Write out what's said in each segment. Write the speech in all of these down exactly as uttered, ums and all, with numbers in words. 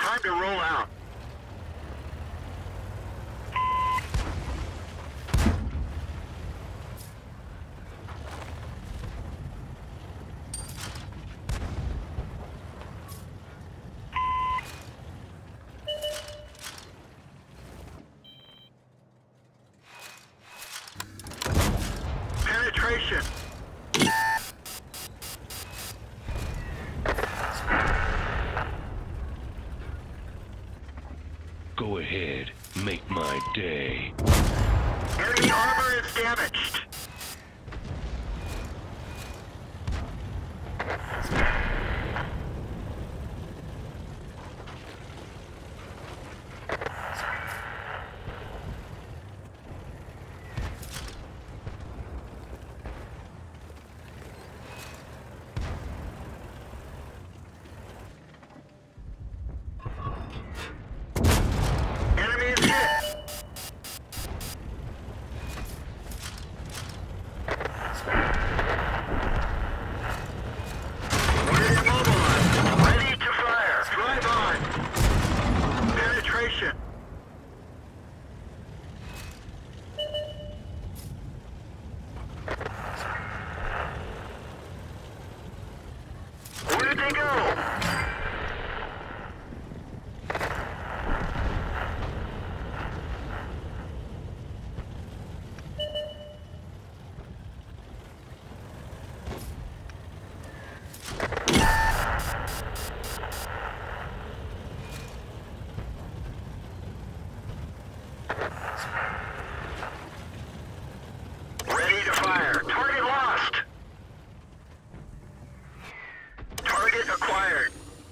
Time to roll out. Penetration. Go ahead, make my day. Enemy armor is damaged. Enemy is hit. We're immobilized. Ready to fire. Drive on. Penetration. Where'd they go? Ready to fire. Target lost. Target acquired.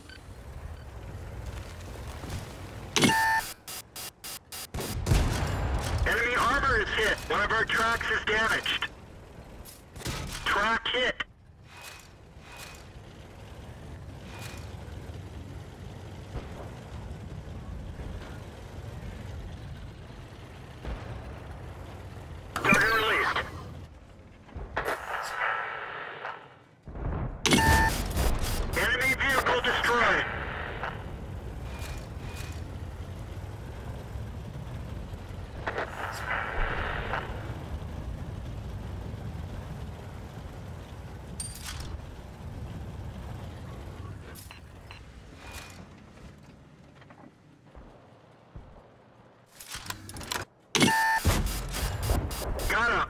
Enemy armor is hit. One of our tracks is damaged. Track hit. Target released. Enemy vehicle destroyed. Got him.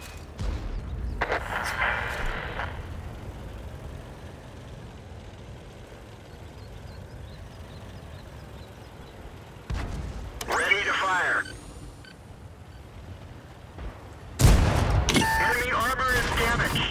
Ready to fire. Enemy armor is damaged.